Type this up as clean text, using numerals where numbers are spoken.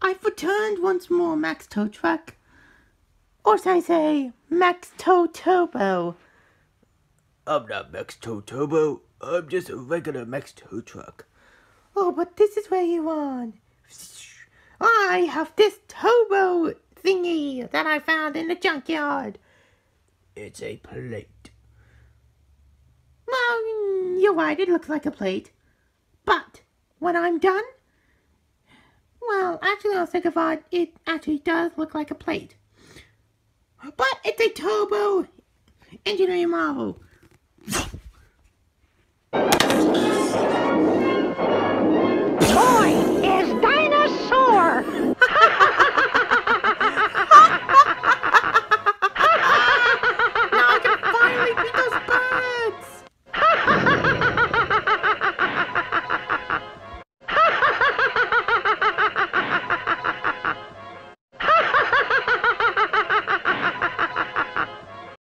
I've returned once more, Max Tow Truck. Or should I say, Max Tow Turbo. I'm not Max Tow Turbo. I'm just a regular Max Tow Truck. Oh, but this is where you are. I have this turbo thingy that I found in the junkyard. It's a plate. Well, you're right, it looks like a plate. But when I'm done, well, actually, I'll think about it. It actually does look like a plate. But it's a turbo engineering marvel.